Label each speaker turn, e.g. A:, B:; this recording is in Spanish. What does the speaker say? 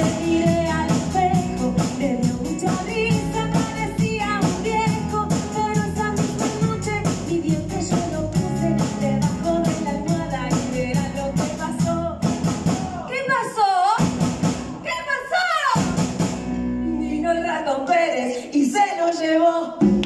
A: miré al espejo, le dio mucha risa, parecía un viejo. Pero esa misma noche mi diente yo lo puse debajo de la almohada y verá lo que pasó. ¿Qué pasó? ¿Qué pasó? Vino el ratón Pérez y se lo llevó.